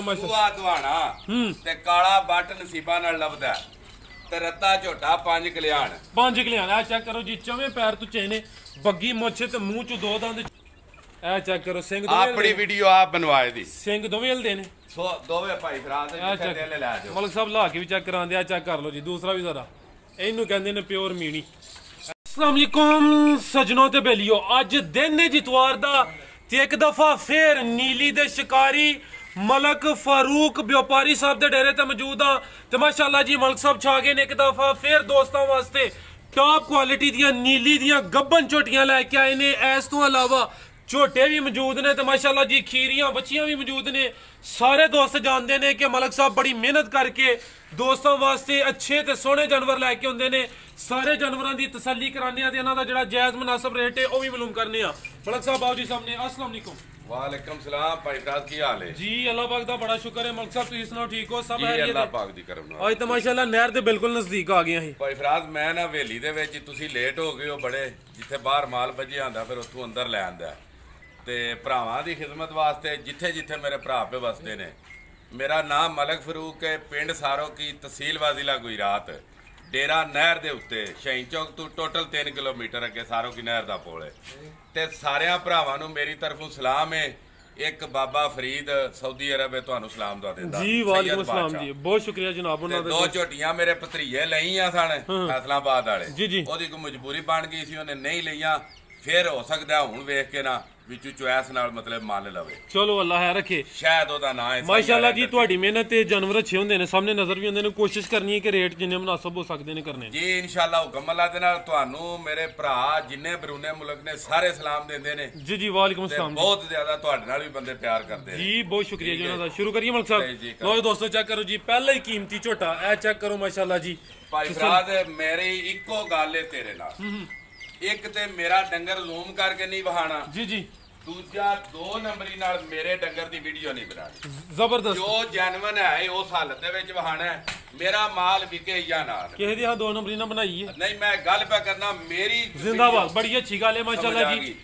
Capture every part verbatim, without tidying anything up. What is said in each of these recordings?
करो माशाल्लाह सुआ दवाना हम्म ते काला बट नसीबा नाल लभदा ते रत्ता झोटा पांच कल्याण पांच कल्याण आ चेक करो जी चौवें पैर तो चेने बग्गी मुछ ते मुंह च दो दंद ए चेक करो सिंह दो अपनी वीडियो आप बनवाए दी सिंह दोवेल देने सो दोवे भाई भरा दे जिथे दिल लै जाओ मलक साहब ला के भी चेक करांदे आ चेक कर लो जी दूसरा भी जरा इनू कहंदे ने प्योर मीणी अस्सलाम वालेकुम सजनों ते बेलियो अज दिन है जितवार दा ते एक दफा फिर नीली दे शिकारी मलक फारूक व्यापारी साहब दे डेरे ते मौजूद हाँ ते माशाल्लाह जी मलक साहब छा गए ने एक दफा फिर दोस्तों वास्ते टॉप क्वालिटी दियां नीली दियां गब्बन झोटियां लैके आए ने इस तो अलावा झोटे भी मौजूद ने तो माशाल्लाह जी खीरियां बच्चियां भी मौजूद ने सारे दोस्त जानते हैं कि मलक साहब बड़ी मेहनत करके दोस्तों वास्ते अच्छे ते सोहने जानवर लैके आउंदे ने सारे जानवरों की तसल्ली कराने ते इन्हां दा जिहड़ा जायज मुनासिब रेट है वह भी मालूम करने मलक साहब आओ जी सामने अस्सलाम वालेकुम वालेकुम सलाम भाई साहब की हाल है जी अल्लाह पाक दा बड़ा शुक्र है मलक साहब तुसीं सुनाओ ठीक हो सब जी अल्लाह पाक दी करम नाल आज तो माशाल्लाह नहर दे बिल्कुल नजदीक आ गए हैं भाई फराज मैं ना हवेली दे विच तुसीं लेट हो गए हो बड़े जिथे बाहर माल भजिया आंदा फिर उत्थों अंदर लै आंदा ते भरावां दी खिदमत वास्ते जिथे जिथे मेरे भरा पे वसदे ने मेरा नाम मलक फरूक है पिंड सारो की तहसील वा जिला गुजरात डेरा नहर दे उत्ते शहीन चौक तो टोटल तीन किलोमीटर अगे सारो की नहर दा पुल है ते सारियां भरावां नूं मेरी तरफों सलाम है एक बाबा फरीद सऊदी अरब है तुहानू सलाम दा देंदा जी वालेकुम सलाम जी बहुत शुक्रिया जनाब उन्हां दो झोटियां मेरे भतरीए लईयां सन फैसलाबाद वाले जी जी ओदी कोई मजबूरी बन गई सी ओने नहीं लईयां फिर हो सकदा हुण वेख के ना विचू चॉइस नाल मतलब मान लवे चलो अल्लाह है रखे शायद ओदा नाम है माशाल्लाह जी तुहाडी मेहनत ते जानवर अच्छे हुंदे ने सामने नजर भी हुंदे ने कोशिश करनी है कि रेट जिन्ने मुनासिब हो सकदे ने करने जी इंशाअल्लाह हुक्म अल्लाह दे नाल तुहानू मेरे भरा जिन्ने बरूने मुल्क ने सारे सलाम देंदे ने जी जी वालेकुम सलाम बहुत ज्यादा तुहाडे नाल भी बंदे प्यार करदे जी बहुत शुक्रिया जी उन्हां दा शुरू करिए मलक साहब लो दोस्तों चेक करो जी पहले ही कीमती झोटा ए चेक करो माशाल्लाह जी भाई फराद मेरी इक्को गल है तेरे नाल एक ते मेरा डंगर जूम करके नहीं वहाना जी जी दूजा दो नंबरी नाल मेरे डंगर दी वीडियो नहीं बनानी जबरदस्त जो जानवर है उस हालत दे विच वहाना है मेरा माल विके या ना किसी दी हां दो नंबरी ना बनाई है नहीं मैं गल पे करना मेरी जिंदाबाद बड़ी अच्छी गल है माशाल्लाह जी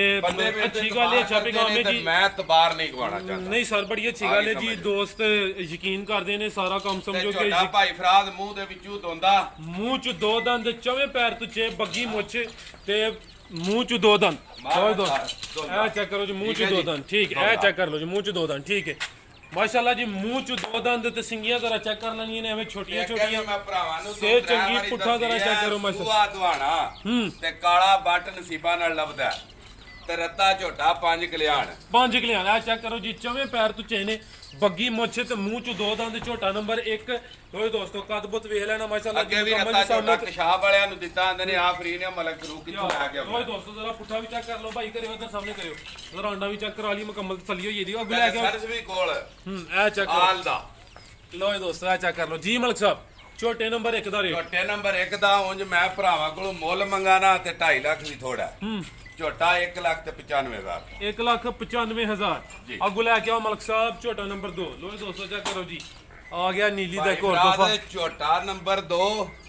ए अच्छी गल है छापे गांव में जी मैं तबार नहीं गवाना चाहता नहीं सर बड़ी अच्छी गल है जी दोस्त यकीन करदे ने सारा काम समझो कि छोटा भाई फराद मुंह दे विचों दोंदा मुंह च दो दंद चौवें पैर तो चे बग्गी मुछ ते मुंह च दो दंद और दो ए चेक करो जी मुंह च दो दंद ठीक है ए चेक कर लो जी मुंह च दो दंद ठीक है माशाल्लाह जी मुंह च दो दंद ते सिंगियां जरा चेक कर लेनी ने हमें छोटियां छोटियां मैं भरावां नु से चंगी पुठा जरा चेक करो माशाल्लाह सुआ दवाना ते काला बट नसीबा नाल लभदा ते रत्ता झोटा पांच कल्याण पांच कल्याण आ चेक करो जी चौवें पैर तो चेने बग्गी मुछ ते मुंह च दो दंद झोटा नंबर एक लो दोस्तों कद बुत वेख लेना माशाल्लाह अगे भी रत्ता झोटा कशाब वालियां नु दित्ता आंदे ने आ फ्री ने मलक फरूक किथों ला के लो दोस्तों जरा पुठा भी चेक कर लो भाई करियो इधर सामने करियो जरा अंडा भी चेक करा ली मुकम्मल तसल्ली होई दी अगले आ गया सर्च भी कोल हम्म ए चेक करो आल दा लो दोस्तों ए चेक कर लो जी मलक साहब छोटे नंबर एक दा रेट छोटे नंबर एक दा उंज मैं भरावां कोलों मुੱਲ मंगाना ते ढाई लाख भी थोड़ा हम्म छोटा एक लाख ते पचानवे हजार एक लाख पचानवे हजार अगू लैके आओ मलक साहब छोटा नंबर दो लो दोस्तों चेक करो जी आ गया नीली दा एक और दफा छोटा नंबर दो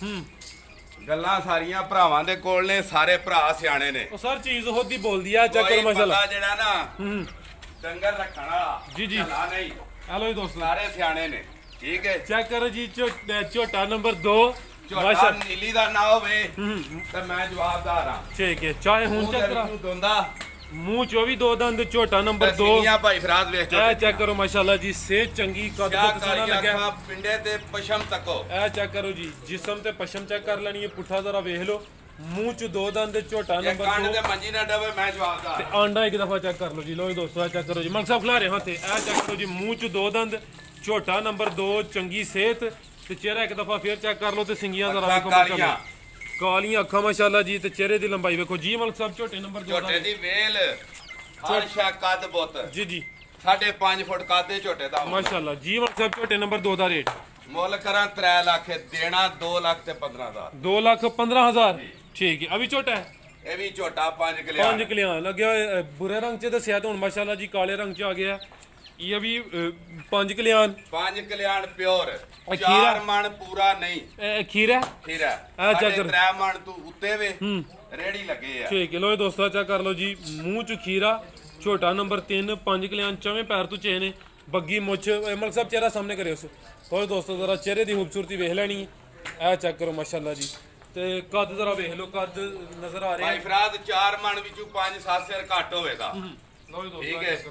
गल्लां सारियां भरावां दे कोल ने सारे भरा सियाणे ने ओ सर चीज होदी बोल दिया चेक करो माशाल्लाह जेड़ा ना डंगर रखण वाला जी जी चला नहीं हेलो दोस्तों सारे सियाणे ने ठीक है चेक करो जी छोटा नंबर दो छोटा नीली दा ना होवे ते मैं जवाबदार हां ठीक है चाहे हुन चेक करा दोंदा मुंह चो भी दो दंद छोटा नंबर दो सिंगियां भाई फराज वेख ए चेक करो माशाल्लाह जी सेहत चंगी कद बहुत सोना लगा पिंडे ते पशम तको ए चेक करो जी जिस्म ते पशम चेक कर लेनी है पुठा जरा वेख लो मुंह च दो दंद छोटा नंबर दो कांड ते मंजी ना डबे मैं जवाबदार ते आंडा एक दफा चेक कर लो जी लो दोस्तों चेक करो जी मलक साहब खिला रहे हां ते ए चेक करो जी मुंह च दो दंद छोटा नंबर दो चंगी सेहत ते चेहरा एक दफा फिर चेक कर लो ते सिंगियां जरा देखो माशाल्लाह कालियां अखां माशाल्लाह जी ते चेहरे दी लंबाई देखो जी मलक साहब छोटे नंबर दो छोटे दी वेल हर शा कद बुत जी जी साढ़े पांच फुट कद दे छोटे दा माशाल्लाह जी मलक साहब छोटे नंबर दो दा रेट मुੱਲ करा त्रै लाख देना दो लाख ते पंद्रह हजार दो लाख पंद्रह हजार ठीक है अभी छोटा है ये भी छोटा पांच कल्याण पांच कल्याण लग गया बुरे रंग च दसिया तो माशाल्लाह जी काले रंग च आ गया ये भी पांच कल्याण पांच कल्याण प्योर चार मन पूरा नहीं खीरा खीरा चेक कर त्रै मन तू उत्ते वे रेडी लगे है ठीक है लो दोस्तों चेक कर लो जी मुंह च खीरा छोटा नंबर तीन पांच कल्याण चौवें पैर तो चेने बग्गी मुछ मलिक साहब चेहरा सामने करे उस तो दोस्तों जरा चेहरे की खूबसूरती वेख लैनी है चेक करो माशाल्लाह जी ते कद जरा वेख लो कद नजर आ रहा भाई फराद चार मन विचों पांच सात सिर घट होवेगा ठीक है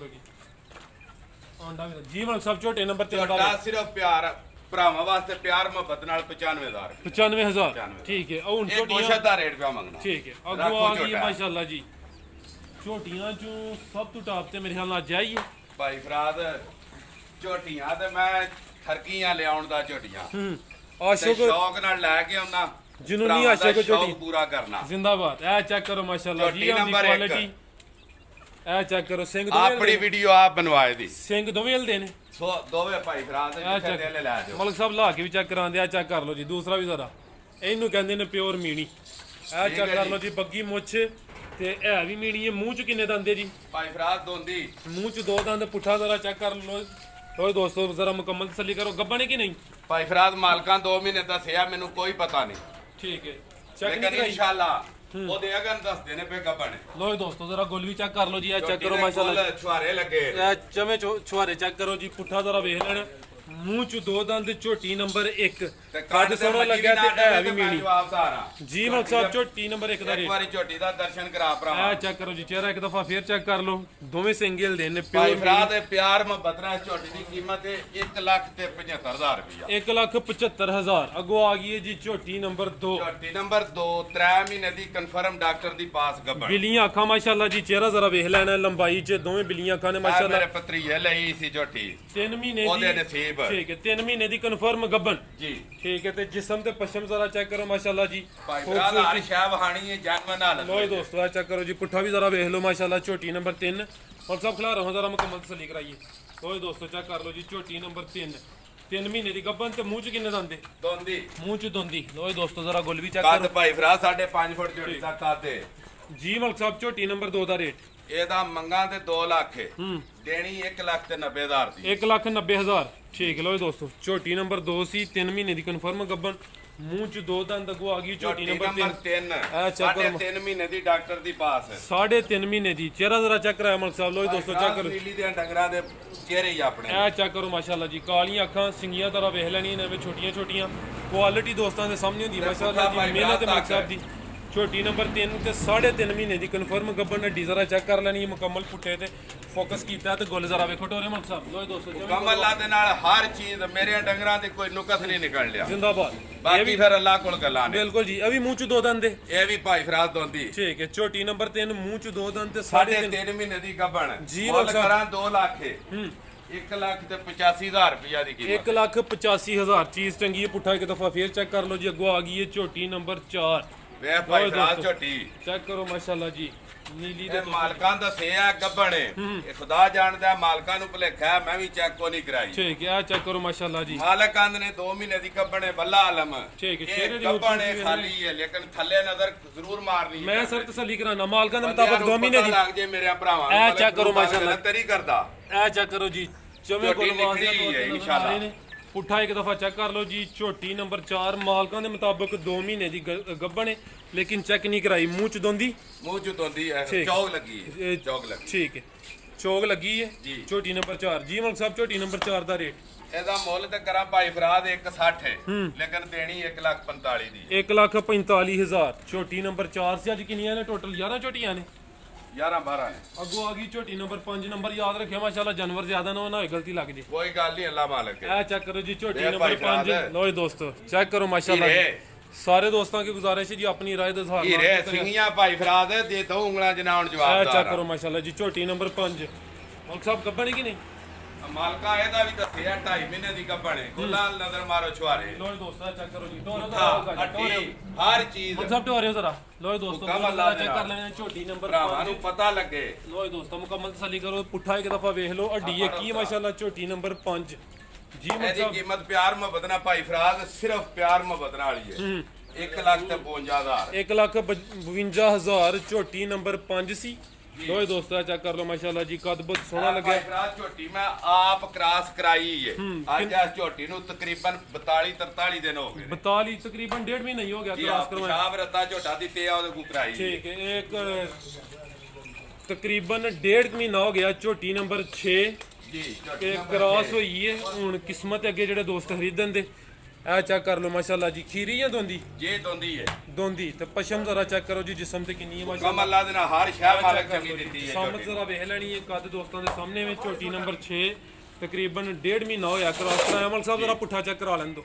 जी मलिक साहब छोटे नंबर ते छोटा सिर्फ प्यार भरावां वास्ते प्यार मोहब्बत नाल पचानवे हजार पचानवे हजार ठीक है हुन छोटियां दा रेट पे मंगना ठीक है अगो आ गई माशाल्लाह जी छोटियां चों सब तो टॉप ते मेरे ख्याल नाल जाइए भाई फराद छोटियां ते मैं ठरकियां लियाउण दा छोटियां आशिक शौक नाल लै के आउना जुनूनी आशिक छोटी पूरा करना जिंदाबाद ए चेक करो माशाल्लाह जी दी क्वालिटी ए चेक करो सिंह दो अपनी वीडियो आप बनवाए दी सिंह दोवें हल देने सो दोवे भाई फराद जिथे दिल लै दियो मलिक साहब ला के भी चेक करांदे आ चेक कर लो जी दूसरा भी जरा ਇਹਨੂੰ ਕਹਿੰਦੇ ਨੇ ਪਿਓਰ ਮੀਣੀ ਇਹ ਚੈੱਕ ਕਰ ਲਓ ਜੀ ਬੱਗੀ ਮੁੱਛ ਤੇ ਇਹ ਵੀ ਮੀਣੀ ਹੈ ਮੂੰਹ ਚ ਕਿੰਨੇ ਦੰਦ ਹੈ ਜੀ ਭਾਈ ਫਰਾਦ ਦੋਂਦੀ ਮੂੰਹ ਚ ਦੋ ਦੰਦ ਪੁੱਠਾ ਜ਼ਰਾ ਚੈੱਕ ਕਰ ਲਓ ਓਏ ਦੋਸਤੋ ਜ਼ਰਾ ਮੁਕੰਮਲ ਤਸੱਲੀ ਕਰੋ ਗੱਬਣ ਹੈ ਕਿ ਨਹੀਂ ਭਾਈ ਫਰਾਦ ਮਾਲਕਾਂ ਦੋ ਮਹੀਨੇ ਦੱਸਿਆ ਮੈਨੂੰ ਕੋਈ ਪਤਾ ਨਹੀਂ ਠੀਕ ਹੈ ਚੈੱਕ ਲੇਕਿਨ ਇਨਸ਼ਾਅੱਲਾ ਉਹਦੇ ਅਗਨ ਦੱਸਦੇ ਨੇ ਪੇ ਗੱਬਣ ਲੋ ਦੋਸਤੋ ਜ਼ਰਾ ਗੁੱਲ ਵੀ ਚੈੱਕ ਕਰ ਲਓ ਜੀ ਇਹ ਚੈੱਕ ਕਰੋ ਮਾਸ਼ਾਅੱਲਾ ਛੁਹਾਰੇ ਲੱਗੇ ਇਹ ਚਵੇਂ ਛੁਹਾਰੇ ਚੈੱਕ ਕਰੋ ਜੀ ਪੁੱਠਾ ਜ਼ਰਾ ਵੇਖ ਲੈਣ ਮੂੰਹ ਚ ਦੋ ਦੰਦ ਝੋਟੀ ਨੰਬਰ ਇੱਕ ਕੱਦ ਸੋਹਣਾ ਲੱਗਿਆ ਤੇ ਹੈ ਵੀ ਮੀਣੀ ਜੀ ਮਲਿਕ ਸਾਹਿਬ ਝੋਟੀ ਨੰਬਰ ਇੱਕ ਦਾ ਰੇਟ ਇੱਕ ਵਾਰੀ ਝੋਟੀ ਦਾ ਦਰਸ਼ਨ ਕਰਾ ਭਰਾਵਾ ਇਹ ਚੈੱਕ ਕਰੋ ਜੀ ਚਿਹਰਾ ਇੱਕ ਦਫਾ ਫੇਰ ਚੈੱਕ ਕਰ ਲਓ ਦੋਵੇਂ ਸਿੰਗਲ ਦੇ ਨੇ ਭਾਈ ਭਰਾ ਦੇ ਪਿਆਰ ਮੁਹੱਬਤ ਨਾਲ ਝੋਟੀ ਦੀ ਕੀਮਤ ਹੈ ਇੱਕ ਲੱਖ ਤੇ ਪਝੱਤਰ ਹਜ਼ਾਰ ਰੁਪਇਆ ਇੱਕ ਲੱਖ ਪਝੱਤਰ ਹਜ਼ਾਰ ਅੱਗੋਂ ਆ ਗਈ ਹੈ ਜੀ ਝੋਟੀ ਨੰਬਰ ਦੋ ਝੋਟੀ ਨੰਬਰ ਦੋ ਤਿੰਨ ਮਹੀਨੇ ਦੀ ਕਨਫਰਮ ਡਾਕਟਰ ਦੀ ਪਾਸ ਗੱਬਣ ਬਿੱਲੀਆਂ ਅੱਖਾਂ ਮਾਸ਼ਾਅੱਲਾ ਜੀ ਚਿਹਰਾ ਜ਼ਰਾ ਵੇਖ ਲੈਣਾ ਲੰਬਾਈ ਚ ਦੋਵੇਂ ਬਿੱਲੀਆਂ ਅੱਖਾਂ ਨੇ ਮਾਸ਼ਾਅੱਲਾ ਮੇਰੇ ਪਤਰੀਏ ਲਈ ਸੀ ਝੋਟੀ ਤਿੰਨ ਮਹੀਨੇ ਦੀ ਉਹਦੇ ਨਸੀਬ ਠੀਕ ਹੈ ਤਿੰਨ ਮਹੀਨੇ ਦੀ ਕਨਫਰਮ ਗੱਬਣ ਜੀ ਠੀਕ ਹੈ ਤੇ ਜਿਸਮ ਤੇ ਪਸ਼ਮ ਜ਼ਰਾ ਚੈੱਕ ਕਰੋ ਮਾਸ਼ਾਅੱਲਾ ਜੀ ਭਾਈ ਭਰਾ ਹਰ ਸ਼ੈ ਵਹਾਣੀ ਹੈ ਜਨਮ ਨਾਲ ਲੋਏ ਦੋਸਤੋ ਆ ਚੈੱਕ ਕਰੋ ਜੀ ਪੁੱਠਾ ਵੀ ਜ਼ਰਾ ਵੇਖ ਲਓ ਮਾਸ਼ਾਅੱਲਾ ਝੋਟੀ ਨੰਬਰ ਤਿੰਨ और सब खिला रहा हूँ जरा मुकम्मल तसल्ली कराइए तो दोस्तों चेक कर लो जी झोटी नंबर तीन तीन महीने की गब्बन ते मुंह च किन्ने दंदे दोंदी मुंह च दोंदी लो दोस्तों जरा गुल भी चेक कद भाई भरा साढ़े पांच फुट झोटी दा कद है जी मलिक साहब झोटी नंबर दो दा रेट ਇਹਦਾ ਮੰਗਾ ਤੇ ਦੋ ਲੱਖ ਹੈ ਦੇਣੀ ਇੱਕ ਲੱਖ ਤੇ ਨੱਬੇ ਹਜ਼ਾਰ ਦੀ ਇੱਕ ਲੱਖ ਨੱਬੇ ਹਜ਼ਾਰ ਠੀਕ ਲੋ ਦੋਸਤੋ ਝੋਟੀ ਨੰਬਰ ਦੋ ਸੀ ਤਿੰਨ ਮਹੀਨੇ ਦੀ ਕਨਫਰਮ ਗੱਬਨ ਮੂੰਹ ਚ ਦੋ ਦੰਦ ਅੱਗੋਂ ਆ ਗਈ ਝੋਟੀ ਨੰਬਰ ਤਿੰਨ ਸਾਢੇ ਤਿੰਨ ਮਹੀਨੇ ਦੀ ਡਾਕਟਰ ਦੀ ਪਾਸ ਹੈ ਸਾਢੇ ਤਿੰਨ ਮਹੀਨੇ ਦੀ ਚਿਹਰਾ ਜ਼ਰਾ ਚੈੱਕ ਕਰਾਇਆ ਮਲਿਕ ਸਾਹਿਬ ਲੋ ਦੋਸਤੋ ਚੈੱਕ ਕਰੋ ਨੀਲੀ ਦੇ ਡੰਗਰਾਂ ਦੇ ਚਿਹਰੇ ਹੀ ਆਪਣੇ ਇਹ ਚੈੱਕ ਕਰੋ ਮਾਸ਼ਾਅੱਲਾ ਜੀ ਕਾਲੀਆਂ ਅੱਖਾਂ ਸਿੰਗੀਆਂ ਤਰ੍ਹਾਂ ਵੇਖ ਲੈਣੀਆਂ ਨੇ ਛੋਟੀਆਂ ਛੋਟੀਆਂ ਕੁਆਲਿਟੀ ਦੋਸਤਾਂ ਦੇ ਸਾਹਮਣੇ ਹੁੰਦੀ ਮਾਸ਼ਾਅੱਲਾ ਜੀ ਮਿਹਨਤ ਮਲਿਕ ਸਾਹਿਬ ਦੀ छोटी नंबर तीन ते साढ़े तीन महीने की कन्फर्म गब्बन हड्डी जरा चेक कर लेनी मुकम्मल पुट्टे ते फोकस किया ते गुल जरा वेखो टोरे मलिक साहब लो दोस्तों मुकम्मल अल्लाह दे नाल हर चीज मेरे डंगरां दे कोई नुकस नहीं निकल लिया जिंदाबाद बाकी फिर अल्लाह कोल गल्लां ने बिल्कुल जी अभी मुंह च दो दंद दे ए भी भाई फराज दोंदी ठीक है छोटी नंबर तीन मुंह च दो दंद ते साढ़े तीन महीने की गब्बन जी मलिक साहब करा दो लाख है एक लाख ते पचासी हजार रुपया दी कीमत एक लाख पचासी हजार चीज चंगी है पुट्ठा एक दफा फिर चेक कर लो जी अगो आ गई है छोटी नंबर चार वे भाई फराज झोटी चेक करो माशाल्लाह जी नीली दे मालकां दसिया गब्बणे ए खुदा जानदा मालकां नु भुलेखा मैं भी चेक को नहीं कराई ठीक है चेक करो माशाल्लाह जी मालक आंद ने दो महीने दी गब्बणे बल्ला आलम ठीक है चेहरे दी गब्बणे खाली है लेकिन थल्ले नजर जरूर मारनी मैं सर तसल्ली कराना मालकां दे मुताबिक दो महीने दी लग जे मेरे भरावां ए चेक करो माशाल्लाह तरी करदा ए चेक करो जी चमे गुलवास है इंशाल्लाह पुट्ठा एक दफा चेक कर लो जी झोटी नंबर चार मालकां दे मुताबिक दो महीने दी गब्बन है लेकिन चेक नहीं कराई मुंह च दोंदी मुंह च दोंदी है चौक लगी है चौक लगी ठीक है चौक लगी है झोटी नंबर चार जी मलिक साहब झोटी नंबर चार दा रेट ਇਹਦਾ ਮੁੱਲ ਤੇ ਕਰਾਂ ਭਾਈ ਫਰਾਦ एक साठ है लेकिन देनी एक लाख पैंतालीस दी एक लाख पैंतालीस हजार छोटी नंबर चार से अज किनियां ने टोटल ग्यारह झोटियां ने ग्यारह बारह ने अगो आ गई झोटी नंबर पांच नंबर याद रखियो माशाल्लाह जानवर ज्यादा ना होए गलती लग जे कोई गल नहीं अल्लाह मालिक है ए चेक करो जी झोटी नंबर पांच लो दोस्तों चेक करो माशाल्लाह सारे दोस्तों की गुजारिश है जी अपनी राय दा इजहार हीरे सिंगियां भाई फराद दे दो उंगलां जनाउन जवाब ए चेक करो माशाल्लाह जी झोटी नंबर पांच मलिक साहब गब्बन की नहीं मालका ਇਹਦਾ ਵੀ ਦੱਸਿਆ ਢਾਈ ਮਹੀਨੇ ਦੀ ਗੱਬਣੇ ਗੁੱਲਾਂ ਨਜ਼ਰ ਮਾਰੋ ਛੁਆਰੇ ਲੋ ਦੋਸਤੋ ਚੈੱਕ ਕਰੋ ਜੀ ਟੋਰੇ ਦਾ ਟੋਰੇ ਹਰ ਚੀਜ਼ ਮਲਿਕ ਸਾਹਿਬ ਟੋਰੇ ਜ਼ਰਾ ਲੋ ਦੋਸਤੋ ਮੁਕੰਮਲ ਚੈੱਕ ਕਰ ਲੈਣੇ ਝੋਟੀ ਨੰਬਰ ਭਰਾਵਾਂ ਨੂੰ ਪਤਾ ਲੱਗੇ ਲੋ ਦੋਸਤੋ ਮੁਕੰਮਲ ਤਸੱਲੀ ਕਰੋ ਪੁੱਠਾ ਇੱਕ ਦਫਾ ਵੇਖ ਲਓ ਹੱਡੀ ਹੈ ਕੀ ਮਾਸ਼ਾਅੱਲਾ ਝੋਟੀ ਨੰਬਰ ਪੰਜ ਜੀ ਮਲਿਕ ਸਾਹਿਬ ਇਹਦੀ ਕੀਮਤ ਪਿਆਰ ਮੁਹੱਬਤ ਨਾਲ ਭਾਈ ਫਰਾਜ਼ ਸਿਰਫ ਪਿਆਰ ਮੁਹੱਬਤ ਨਾਲ ਹੀ ਹੈ एक लाख ਤੇ ਬਵੰਜਾ ਹਜ਼ਾਰ एक लाख बवंजा हजार झोटी नंबर पांच सी लो दोस्तों चेक कर लो माशाल्लाह जी कद बहुत सोहना लगे झोटी मैं आप क्रॉस कराई है आज इस झोटी नु तकरीबन बयालीस तरतालीस दिन हो गए बयालीस तकरीबन डेढ़ महीना ही हो गया क्रॉस करवाया पेशाब रत्ता झोटा दी ते ओदे को कराई ठीक है एक तकरीबन डेढ़ महीना हो गया झोटी नंबर छह ਜੀ ਤੇ ਕ੍ਰਾਸ ਹੋਈ ਹੈ ਹੁਣ ਕਿਸਮਤ ਅੱਗੇ ਜਿਹੜੇ ਦੋਸਤ ਖਰੀਦਣ ਦੇ ਇਹ ਚੈੱਕ ਕਰ ਲਓ ਮਾਸ਼ਾਅੱਲਾ ਜੀ ਖੀਰੀ ਜਾਂ ਦੋਂਦੀ ਜੇ ਦੋਂਦੀ ਹੈ ਦੋਂਦੀ ਤੇ ਪਸ਼ਮ ਜ਼ਰਾ ਚੈੱਕ ਕਰੋ ਜੀ ਜਿਸਮ ਤੇ ਕਿੰਨੀ ਹੈ ਮਾਸ਼ਾਅੱਲਾ ਕਮ ਅੱਲਾ ਦੇ ਨਾਲ ਹਰ ਸ਼ਾਹ ਮਾਲਕ ਚੰਗੀ ਦਿੱਤੀ ਹੈ ਸਾਹਮਣੇ ਜ਼ਰਾ ਵੇਖ ਲੈਣੀ ਹੈ ਕੱਦ ਦੋਸਤਾਂ ਦੇ ਸਾਹਮਣੇ ਵਿੱਚ ਝੋਟੀ ਨੰਬਰ ਛੇ ਤਕਰੀਬਨ ਡੇਢ ਮਹੀਨਾ ਹੋਇਆ ਕ੍ਰਾਸ ਕਰਾਇਆ ਮਲ ਸਾਹਿਬ ਜ਼ਰਾ ਪੁੱਠਾ ਚੈੱਕ ਕਰਾ ਲੈਣ ਦੋ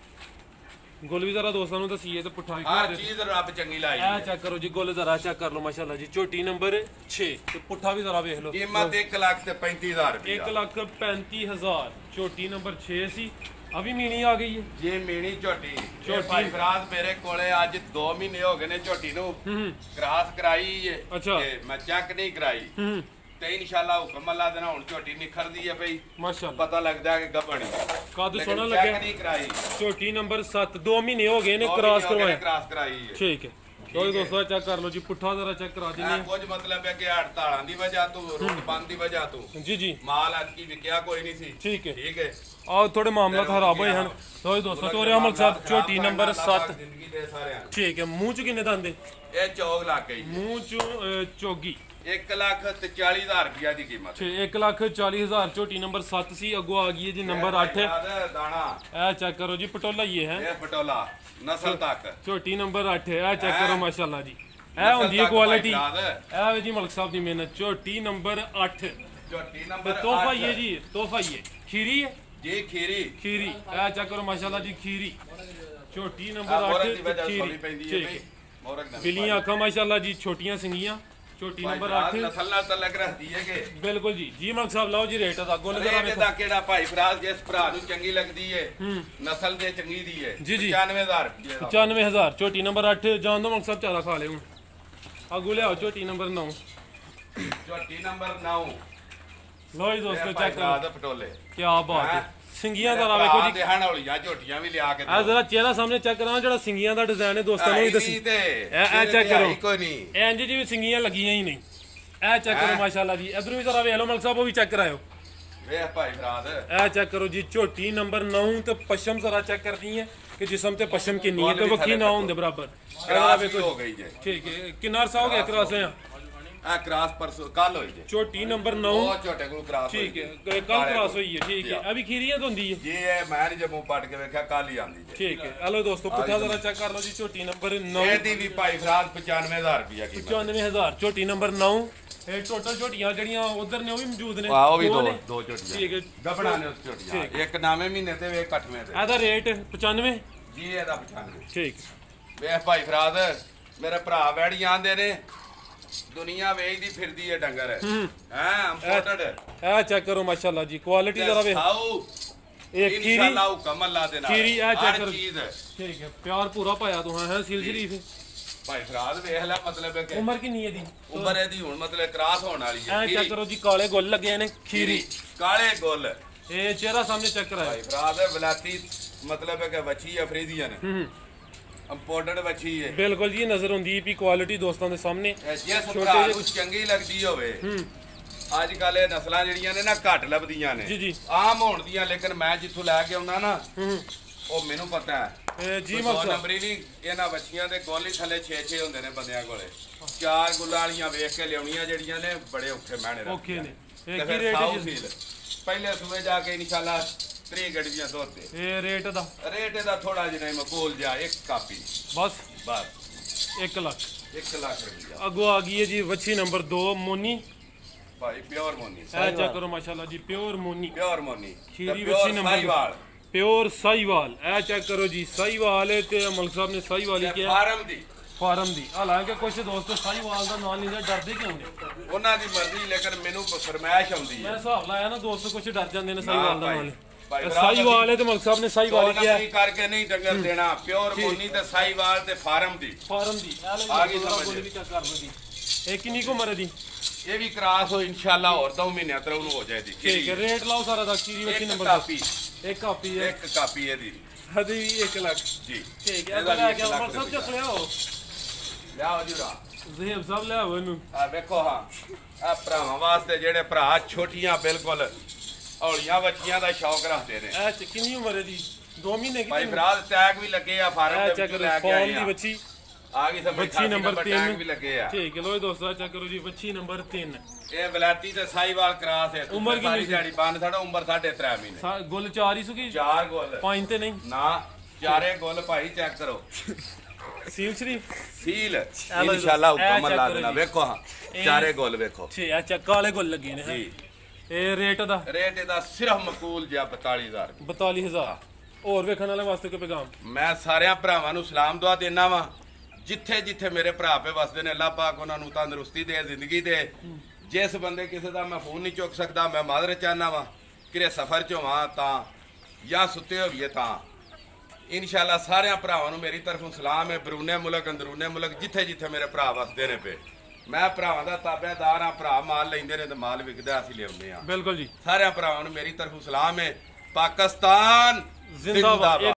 ਗੁੱਲ ਵੀ ਜ਼ਰਾ ਦੋਸਤਾਂ ਨੂੰ ਦਸੀਏ ਤੇ ਪੁੱਠਾ ਵੀ ਹਰ ਚੀਜ਼ ਰੱਬ ਚੰਗੀ ਲਾਈ ਇਹ ਚੈੱਕ ਕਰੋ ਜੀ ਗੁੱਲ ਜ਼ਰਾ ਚੈੱਕ ਕਰ ਲਓ ਮਾਸ਼ਾਅੱਲਾ ਜੀ ਝੋਟੀ ਨੰਬਰ ਛੇ ਤੇ ਪੁੱਠਾ ਵੀ ਜ਼ਰਾ ਵੇਖ ਲਓ ਕੀਮਤ ਇੱਕ ਲੱਖ ਤੇ ਪੈਂਤੀ ਹਜ਼ਾਰ ਰੁਪਏ ਇੱਕ ਲੱਖ ਪੈਂਤੀ ਹਜ਼ਾਰ ਝੋਟੀ ਨੰਬਰ ਛੇ ਸੀ ਅਭੀ ਮੀਣੀ ਆ ਗਈ ਹੈ ਜੇ ਮੀਣੀ ਝੋਟੀ ਇਹ ਭਾਈ ਫਰਾਜ਼ ਮੇਰੇ ਕੋਲੇ ਅੱਜ ਦੋ ਮਹੀਨੇ ਹੋ ਗਏ ਨੇ ਝੋਟੀ ਨੂੰ ਕ੍ਰਾਸ ਕਰਾਈ ਹੈ ਅੱਛਾ ਤੇ ਮੈਂ ਚੈੱਕ ਨਹੀਂ ਕਰਾਈ ਹੂੰ ਤੇ ਇਨਸ਼ਾਅੱਲਾ ਹੁਕਮ ਅੱਲਾ ਦੇ ਨਾਲ ਹੁਣ ਝੋਟੀ ਨਿਖਰਦੀ ਹੈ ਬਈ ਮਾਸ਼ਾਅੱਲਾ ਪਤਾ ਲੱਗਦਾ ਕਿ ਗੱਭਣੀ ਕੱਦ ਸੋਹਣਾ ਚੈੱਕ ਲੱਗਿਆ ਨਹੀਂ ਕਰਾਈ ਝੋਟੀ ਨੰਬਰ ਸੱਤ ਦੋ ਮਹੀਨੇ ਹੋ ਗਏ ਨੇ ਦੋ ਕ੍ਰਾਸ ਮਹੀਨੇ ਹੋ ਗਏ ਕਰਵਾਇਆ ਕ੍ਰਾਸ ਕਰਾਈ ਹੈ ਠੀਕ ਹੈ ਲੋ ਦੋਸਤੋ ਚੈੱਕ ਕਰ ਲਓ ਜੀ ਪੁੱਠਾ ਜ਼ਰਾ ਚੈੱਕ ਕਰਾ ਦਿੰਦੇ ਇਹ ਕੁਝ ਮਤਲਬ ਹੈ ਕਿ ਹੜਤਾਲਾਂ ਦੀ ਵਜ੍ਹਾ ਤੋਂ ਰੁੱਟ ਬੰਦ ਦੀ ਵਜ੍ਹਾ ਤੋਂ ਹਾਂ ਜੀ ਜੀ ਮਾਲ ਅੱਜ ਕੀ ਵਿਕਿਆ ਕੋਈ ਨਹੀਂ ਸੀ ਠੀਕ ਹੈ ਠੀਕ ਹੈ ਆਹ ਥੋੜੇ ਮਾਮਲਾ ਖਰਾਬ ਹੋਏ ਹਨ ਲੋ ਦੋਸਤੋ ਤੋਰੇ ਅਮਲ ਸਾਹਿਬ ਝੋਟੀ ਨੰਬਰ ਸੱਤ ਜ਼ਿੰਦਗੀ ਦੇ ਸਾਰਿਆਂ ਠੀਕ ਹੈ ਮੂੰਹ ਚ ਕਿੰਨੇ ਦੰਦ ਇਹ ਚੌਕ ਲੱਗ ਗਈ ਮੂੰਹ ਚ ਅਹ, ਚੋਗੀ ਇੱਕ ਲੱਖ ਤੇ ਚਾਲੀ ਹਜ਼ਾਰ ਰੁਪਇਆ ਦੀ ਕੀਮਤ ਛੇ ਇੱਕ ਲੱਖ ਚਾਲੀ ਹਜ਼ਾਰ ਝੋਟੀ ਨੰਬਰ ਸੱਤ ਸੀ ਅੱਗੋਂ ਆ ਗਈ ਹੈ ਜੀ ਨੰਬਰ ਅੱਠ ਦਾਣਾ ਇਹ ਚੈੱਕ ਕਰੋ ਜੀ ਪਟੋਲਾ ਹੀ ਹੈ ਇਹ ਪਟੋਲਾ ਨਸਲ ਤੱਕ ਝੋਟੀ ਨੰਬਰ ਅੱਠ ਇਹ ਚੈੱਕ ਕਰੋ ਮਾਸ਼ਾਅੱਲਾ ਜੀ ਇਹ ਹੁੰਦੀ ਹੈ ਕੁਆਲਿਟੀ ਇਹ ਵੇ ਜੀ ਮਲਕ ਸਾਹਿਬ ਦੀ ਮਿਹਨਤ ਝੋਟੀ ਨੰਬਰ ਅੱਠ ਝੋਟੀ ਨੰਬਰ ਤੋਹਫਾ ਹੀ ਹੈ ਜੀ ਤੋਹਫਾ ਹੀ ਹੈ ਖੀਰੀ ਹੈ ਜੀ ਖੀਰੀ ਖੀਰੀ ਇਹ ਚੈੱਕ ਕਰੋ ਮਾਸ਼ਾਅੱਲਾ ਜੀ ਖੀਰੀ ਝੋਟੀ ਨੰਬਰ ਮੋਰਕ ਅੱਠ ਦੀ ਵਜ੍ਹਾ ਖੀਰੀ ਸੋਲੀ ਪੈਂਦੀ ਹੈ ਠੀਕ ਬਈ ਹੈ ਮੋਰਕ ਦਾ ਬਿੱਲੀਆਂ ਅੱਖਾਂ ਮਾਸ਼ਾਅੱਲਾ ਜੀ ਛੋਟੀਆਂ ਸਿੰਗੀਆਂ ਝੋਟੀ ਨੰਬਰ ਅੱਠ ਨਸਲ ਨਾਲ ਤਲਕ ਰਹਦੀ ਹੈ ਕਿ ਬਿਲਕੁਲ ਜੀ ਜੀ ਮਲਕ ਸਾਹਿਬ ਲਾਓ ਜੀ ਰੇਟ ਦਾ ਗੋਲ ਜ਼ਰਾ ਰੇਟ ਦਾ ਕਿਹੜਾ ਭਾਈ ਫਰਾਜ਼ ਜਿਸ ਭਰਾ ਨੂੰ ਚੰਗੀ ਲੱਗਦੀ ਹੈ ਨਸਲ ਦੇ ਚੰਗੀ ਦੀ ਹੈ ਜੀ, ਜੀ। ਪਚਾਨਵੇਂ ਹਜ਼ਾਰ ਰੁਪਏ ਦਾ ਪਚਾਨਵੇਂ ਹਜ਼ਾਰ ਝੋਟੀ ਨੰਬਰ ਅੱਠ ਜਾਣ ਦੋ ਮਲਕ ਸਾਹਿਬ ਚਾਰਾ ਖਾ ਲਿਓ ਆਗੂ ਲਿਆਓ ਝੋਟੀ ਨੰਬਰ ਨੌ ਝੋਟੀ ਨੰਬਰ ਨੌ ਲੋ ਜੀ ਦੋਸਤੋ ਭਾਈ ਚੈੱਕ ਕਰੋ ਫਰਾਜ਼ ਕੀ ਕੀ ਬਾਤ ਹੈ ਸਿੰਗੀਆਂ ਦਾ ਵੇਖੋ ਜੀ ਦੇ ਹਣੌਲੀਆਂ ਝੋਟੀਆਂ ਵੀ ਲਿਆ ਕੇ ਆ ਜ਼ਰਾ ਚਿਹਰਾ ਸਾਹਮਣੇ ਚੈੱਕ ਕਰਾਂ ਜਿਹੜਾ ਸਿੰਗੀਆਂ ਦਾ ਡਿਜ਼ਾਈਨ ਹੈ ਦੋਸਤਾਂ ਨੂੰ ਵੀ ਦੱਸੀ ਤੇ ਇਹ ਇਹ ਚੈੱਕ ਕਰੋ ਕੋਈ ਨਹੀਂ ਇੰਜ ਜਿਵੇਂ ਸਿੰਗੀਆਂ ਲੱਗੀਆਂ ਹੀ ਨਹੀਂ ਇਹ ਚੈੱਕ ਕਰੋ ਮਾਸ਼ਾਅੱਲਾ ਜੀ ਇਧਰ ਵੀ ਜ਼ਰਾ ਵੇਖ ਲਓ ਮਲਕ ਸਾਹਿਬ ਉਹ ਵੀ ਚੈੱਕ ਕਰਾਇਓ ਵੇਖ ਭਾਈ ਫਰਾਜ਼ ਇਹ ਚੈੱਕ ਕਰੋ ਜੀ ਝੋਟੀ ਨੰਬਰ ਨੌ ਤੇ ਪਸ਼ਮ ਜ਼ਰਾ ਚੈੱਕ ਕਰਨੀ ਹੈ ਕਿ ਜਿਸਮ ਤੇ ਪਸ਼ਮ ਕਿੰਨੀ ਹੈ ਤੇ ਵੱਖੀ ਨਾ ਹੋਣ ਦੇ ਬਰਾਬਰ ਕ੍ਰਾਸ ਹੋ ਗਈ ਜੇ ਠੀਕ ਹੈ ਕਿੰਨਾ ਅਰਸਾ ਹੋ ਗਿਆ ਕ੍ਰਾਸ ਆ ਆ ਕ੍ਰਾਸ ਪਰਸੋਂ ਕੱਲ ਹੋਈ ਜੇ ਝੋਟੀ ਨੰਬਰ ਨੌ ਉਹ ਝੋਟੇ ਕੋਲ ਕ੍ਰਾਸ ਠੀਕ ਹੈ ਕੱਲ ਕ੍ਰਾਸ ਹੋਈ ਹੈ ਠੀਕ ਹੈ ਆ ਵੀ ਖੀਰੀਆਂ ਹੁੰਦੀ ਹੈ ਜੀ ਇਹ ਮੈਂ ਨੀ ਜਮੂ ਪੱਟ ਕੇ ਵੇਖਿਆ ਕੱਲ ਹੀ ਆਂਦੀ ਜੇ ਠੀਕ ਹੈ ਹਲੋ ਦੋਸਤੋ ਪੁੱਠਾ ਜ਼ਰਾ ਚੈੱਕ ਕਰ ਲਓ ਜੀ ਝੋਟੀ ਨੰਬਰ ਨੌ ਇਹਦੀ ਵੀ ਭਾਈ ਫਰਾਜ਼ ਪਚਾਨਵੇਂ ਹਜ਼ਾਰ ਰੁਪਇਆ ਕੀਮਤ ਪਚਾਨਵੇਂ ਹਜ਼ਾਰ ਝੋਟੀ ਨੰਬਰ ਨੌ ਇਹ ਟੋਟਲ ਝੋਟੀਆਂ ਜਿਹੜੀਆਂ ਉਧਰ ਨੇ ਉਹ ਵੀ ਮੌਜੂਦ ਨੇ ਆ ਉਹ ਵੀ ਦੋ ਦੋ ਨੇ। ਦੋ ਝੋਟੀਆਂ ਠੀਕ ਹੈ ਗੱਬਣਾ ਨੇ ਉਸ ਝੋਟੀਆਂ ਇੱਕ ਨਵੇਂ ਮਹੀਨੇ ਤੇ ਵੇਖ ਅੱਠਵੇਂ ਤੇ ਇਹਦਾ ਰੇਟ ਪਚਾਨਵੇਂ ਜੀ ਇਹਦਾ ਪਚਾਨਵੇਂ ਠੀਕ ਵੇਖ ਭਾਈ ਫਰਾਜ਼ ਮੇਰੇ ਭਰਾ ਵੈੜੀ ਆਂਦੇ ਨੇ ਦੁਨੀਆ ਵੇਚਦੀ ਫਿਰਦੀ ਹੈ ਡੰਗਰ ਹੈ ਇੰਪੋਰਟਡ ਇਹ ਚੈੱਕ ਕਰੋ ਮਾਸ਼ਾਅੱਲਾ ਜੀ ਕੁਆਲਿਟੀ ਜ਼ਰਾ ਵੇ ਖਾਓ ਇਹ ਖੀਰੀ ਇਨਸ਼ਾਅੱਲਾ ਹੁਕਮ ਅੱਲਾ ਦੇ ਨਾਲ ਖੀਰੀ ਇਹ ਚੈੱਕ ਹਰ ਕਰੋ ਚੀਜ਼ ਠੀਕ ਹੈ ਪਿਆਰ ਪੂਰਾ ਪਾਇਆ ਤੂੰ ਹੈ ਸੀਲ ਸ਼ਰੀਫ ਭਾਈ ਫਰਾਜ਼ ਵੇਖ ਲੈ ਮਤਲਬ ਹੈ ਕਿ ਉਮਰ ਕਿੰਨੀ ਹੈ ਦੀ ਉਮਰ ਇਹਦੀ ਹੁਣ ਮਤਲਬ ਕ੍ਰਾਸ ਹੋਣ ਵਾਲੀ ਹੈ ਇਹ ਚੈੱਕ ਕਰੋ ਜੀ ਕਾਲੇ ਗੁੱਲ ਲੱਗੇ ਨੇ ਖੀਰੀ ਕਾਲੇ ਗੁੱਲ ਇਹ ਚਿਹਰਾ ਸਾਹਮਣੇ ਚੈੱਕ ਕਰਾਇਆ ਭਾਈ ਫਰਾਜ਼ ਹੈ ਵਲਾਤੀ ਮਤਲਬ ਹੈ ਕਿ ਵੱਛੀ ਅਫਰੀਦੀਨ ਹੂੰ ਇੰਪੋਰਟਡ ਵੱਛੀ ਹੈ ਬਿਲਕੁਲ ਜੀ ਨਜ਼ਰ ਹੁੰਦੀ ਵੀ ਕੁਆਲਿਟੀ ਦੋਸਤਾਂ ਦੇ ਸਾਹਮਣੇ ਜਿਸ ਭਰਾ ਨੂੰ ਚੰਗੀ ਲੱਗਦੀ ਹੋਵੇ ਅੱਜ ਕੱਲ ਇਹ ਨਸਲਾਂ ਜਿਹੜੀਆਂ ਨੇ ਨਾ ਘੱਟ ਲੱਭਦੀਆਂ ਨੇ ਜੀ ਜੀ ਆਮ ਹੋਣ ਦੀਆਂ ਲੇਕਿਨ ਮੈਂ ਜਿੱਥੋਂ ਲੈ ਕੇ ਆਉਣਾ ਨਾ ਉਹ ਮੈਨੂੰ ਪਤਾ ਹੈ ਇਹ ਜੀ ਜੀ ਮਕਸਦ ਨੰਬਰੀ ਨਹੀਂ ਇਹਨਾਂ ਬੱਚੀਆਂ ਦੇ ਗੋਲ ਹੀ ਥੱਲੇ ਛੇ ਛੇ ਹੁੰਦੇ ਨੇ ਬੰਦਿਆਂ ਕੋਲੇ ਚਾਰ ਗੁੱਲਾਂ ਵਾਲੀਆਂ ਵੇਖ ਕੇ ਲਿਆਉਣੀਆਂ ਜਿਹੜੀਆਂ ਨੇ ਬੜੇ ਔਖੇ ਮਹਿਣੇ ਓਕੇ ਨੇ ਤੇ ਇਹ ਕੀ ਫਿਰ ਰੇਟ ਸਾਊ ਹੈ ਜੀ ਫੀਲ ਪਹਿਲੇ ਸੂਏ ਜਾ ਕੇ ਇਨਸ਼ਾਅੱਲਾ ਤਰੀ ਗੱਡੀਆਂ ਦੁੱਧ ਦੇ ਇਹ ਰੇਟ ਦਾ ਰੇਟ ਇਹਦਾ ਥੋੜਾ ਜਿਹਾ ਨਹੀਂ ਮਕਬੂਲ ਜਾ ਇੱਕ ਕਾਪੀ ਬਸ ਬਸ ਇੱਕ ਲੱਖ ਇੱਕ ਲੱਖ ਰੁਪਇਆ ਅੱਗੋਂ ਆ ਗਈ ਹੈ ਜੀ ਵੱਛੀ ਨੰਬਰ ਦੋ ਮੋਨੀ ਭਾਈ ਪਿਓਰ ਮੋਨੀ ਇਹ ਚੈੱਕ ਕਰੋ ਮਾਸ਼ਾਅੱਲਾ ਜੀ ਪਿਓਰ ਮੋਨੀ ਪਿਓਰ ਮੋਨੀ ਖੀਰੀ ਪਿਓਰ ਵੱਛੀ ਨੰਬਰ ਸਾਹੀਵਾਲ ਪਿਓਰ ਸਾਈਵਾਲ ਇਹ ਚੈੱਕ ਕਰੋ ਜੀ ਸਾਈਵਾਲ ਹੈ ਤੇ ਮਲਕ ਸਾਹਿਬ ਨੇ ਸਾਈਵਾਲ ਹੀ ਕਿਹਾ ਫਾਰਮ ਦੀ ਫਾਰਮ ਦੀ ਹਾਲਾਂਕਿ ਕੁਝ ਦੋਸਤ ਸਾਈਵਾਲ ਦਾ ਨਾਂ ਲੈਂਦੇ ਡਰਦੇ ਕਿਉਂ ਨੇ ਉਹਨਾਂ ਦੀ ਮਰਜ਼ੀ ਲੇਕਿਨ ਮੈਨੂੰ ਫਰਮਾਇਸ਼ ਆਉਂਦੀ ਮੈਂ ਹੈ ਹਿਸਾਬ ਲਾਇਆ ਨਾ ਦੋਸਤ ਕੁਝ ਡਰ ਜਾਂਦੇ ਨੇ ਸਾਈਵਾਲ ਦਾ ਨਾਂ ਭਾਈ ਲੈ ਸਾਈਵਾਲ ਹੈ ਤੇ ਮਲਕ ਸਾਹਿਬ ਨੇ ਸਾਈਵਾਲ ਹੀ ਕਿਹਾ ਚੌੜੀ ਕਰਕੇ ਨਹੀਂ ਡੰਗਰ ਦੇਣਾ ਪਿਓਰ ਮੋਨੀ ਤੇ ਸਾਹੀਵਾਲ ਤੇ ਫਾਰਮ ਦੀ ਫਾਰਮ ਦੀ ਆ ਗਈ ਸਮਝ। ਵੀ ਚੈੱਕ ਕਰ ਲਓ ਜੀ ਇਹ ਕਿੰਨੀ ਕੁ ਉਮਰ ਹੈ ਦੀ ਇਹ ਵੀ ਕ੍ਰਾਸ ਹੋ ਇਨਸ਼ਾਅੱਲਾ ਹੋਰ ਦੋ ਮਹੀਨਿਆਂ ਤੱਕ ਉਹਨੂੰ ਹੋ ਜਾਏਗੀ ਠੀਕ ਹੈ ਰੇਟ ਲਾਓ ਸਾਰਾ ਦਾ ਖੀਰੀ ਵੱਛੀ ਇੱਕ ਨੰਬਰ ਕਾਪੀ ਇੱਕ ਕਾਪੀ ਹੈ ਇੱਕ ਕਾਪੀ ਇਹਦੀ ਹਦੀ ਇੱਕ ਲੱਖ ਜੀ ਠੀਕ ਹੈ ਇਹਦਾ ਲੈ ਵੀ ਕੇ ਇੱਕ ਲੱਖ ਮਲਕ ਸਾਹਿਬ ਚੱਕ ਲਿਆਓ ਲਿਆਓ ਜੁਰਾ ਜ਼ਹੀਬ ਸਾਹਿਬ ਲਿਆਓ ਇਹਨੂੰ ਆ ਵੇਖੋ ਹਾਂ ਆ ਭਰਾਵਾਂ ਵਾਸਤੇ ਜਿਹੜੇ ਭਰਾ ਛੋਟੀਆਂ ਬਿਲਕੁਲ ਹੌਲੀਆਂ ਬੱਚੀਆਂ ਦਾ ਸ਼ੌਕ ਰੱਖਦੇ ਨੇ ਇਹ ਚ ਕਿੰਨੀ ਉਮਰ ਹੈ ਦੀ ਦੋ ਮਹੀਨੇ ਭਾਈ ਕੀ ਫਰਾਜ਼ ਟੈਗ ਵੀ ਲੱਗੇ ਆ ਫਾਰਮ ਇਹ ਦੇ ਚੈੱਕ ਵਿੱਚੋਂ ਕਰੋ ਲੈ ਕੇ ਫਾਰਮ ਆਏ ਦੀ ਆ ਬੱਚੀ ਆ ਗਈ ਸਮਝ ਬੱਚੀ ਨੰਬਰ ਟੈਗ ਵੀ तीन ਲੱਗੇ ਆ ठीक है लो जी दोस्तों चेक करो जी ਬੱਚੀ ਨੰਬਰ तीन ਇਹ ਬਲਾਤੀ ਤੇ ਸਾਈਵਾਲ ਕਰਾਸ ਹੈ ਉਮਰ ਕਿੰਨੀ ਸਾਰੀ ਸੀ? ਦਿਹਾੜੀ ਬੰਨ ਸਾਡਾ ਉਮਰ ਸਾਢੇ ਤਿੰਨ ਮਹੀਨੇ ਸਾ- ਗੁੱਲ ਚਾਰ ਹੀ ਸੁਕੀ ਚਾਰ ਗੋਲ ਪੰਜ ਤੇ ਨਹੀਂ ਨਾ ਚਾਰੇ ਗੋਲ ਭਾਈ ਚੈੱਕ ਕਰੋ ਸੀਲ ਸ਼ਰੀਫ ਸੀਲ ਲਓ ਜੀ, ਇਨਸ਼ਾਅੱਲਾ ਇਹ ਹੁਕਮ check ਲਾ ਕਰੋ ਦੇਣਾ ਜੀ। ਵੇਖੋ ਹਾਂ ਚਾਰੇ ਗੋਲ ਵੇਖੋ ਠੀਕ ਹੈ ਚੱਕ ਕਾਲੇ ਗੁੱਲ ਲੱਗੇ ਨੇ ਹੈਂ। ਜੀ ਇਹ ਰੇਟ ਦਾ ਰੇਟ ਇਹਦਾ ਸਿਰਫ ਮਕੂਲ ਜਿਹਾ ਬਤਾਲੀ ਹਜ਼ਾਰ ਬਤਾਲੀ ਹਜ਼ਾਰ ਹੋਰ ਵੇਖਣ ਵਾਲੇ ਵਾਸਤੇ ਕੋਈ ਪੈਗਾਮ ਮੈਂ ਸਾਰਿਆਂ ਭਰਾਵਾਂ ਨੂੰ ਸਲਾਮ ਦੁਆ ਦੇਣਾ ਵਾਂ ਜਿੱਥੇ ਜਿੱਥੇ ਮੇਰੇ ਭਰਾ ਪੇ ਵਸਦੇ ਨੇ ਅੱਲਾਹ ਪਾਕ ਉਹਨਾਂ ਨੂੰ ਤੰਦਰੁਸਤੀ ਦੇ ਜ਼ਿੰਦਗੀ ਦੇ ਜਿਸ ਬੰਦੇ ਕਿਸੇ ਦਾ ਮੈਂ ਫੋਨ ਨਹੀਂ ਚੁੱਕ ਸਕਦਾ ਮੈਂ ਮਾਜ਼ਰਤ ਚਾਹਨਾ ਵਾਂ ਕਿਰੇ ਸਫ਼ਰ 'ਚ ਹੋਵਾਂ ਤਾਂ ਜਾਂ ਸੁੱਤੇ ਹੋਈਏ ਤਾਂ ਇਨਸ਼ਾਅੱਲਾ ਸਾਰਿਆਂ ਭਰਾਵਾਂ ਨੂੰ ਮੇਰੀ ਤਰਫੋਂ ਸਲਾਮ ਹੈ ਬਰੂਨੇ ਮੁਲਕ ਅੰਦਰੂਨੇ ਮੁਲਕ ਜਿੱਥੇ ਜਿੱਥੇ ਮੇਰੇ ਭਰਾ ਵਸਦੇ ਨੇ ਪਏ ਮੈਂ ਭਰਾਵਾਂ ਦਾ ਤਾਬੇਦਾਰ ਹਾਂ ਭਰਾ ਮਾਲ ਲੈਂਦੇ ਨੇ ਤੇ ਮਾਲ ਵਿਕਦਾ ਅਸੀਂ ਲਿਆਉਂਦੇ ਹਾਂ ਬਿਲਕੁਲ ਜੀ ਸਾਰਿਆਂ ਭਰਾਵਾਂ ਨੂੰ ਮੇਰੀ ਤਰਫੋਂ ਸਲਾਮ ਹੈ ਪਾਕਿਸਤਾਨ ਜ਼ਿੰਦਾਬਾਦ। ਜ਼ਿੰਦਾਬਾਦ